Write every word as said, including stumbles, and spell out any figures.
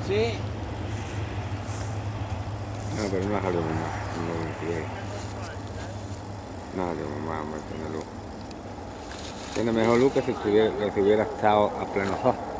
Sí. No, pero no salió mamá, no lo quiero. No salió mamá, hombre, tiene luz. Tiene mejor luz que si, tuviera, que si hubiera estado a pleno sol.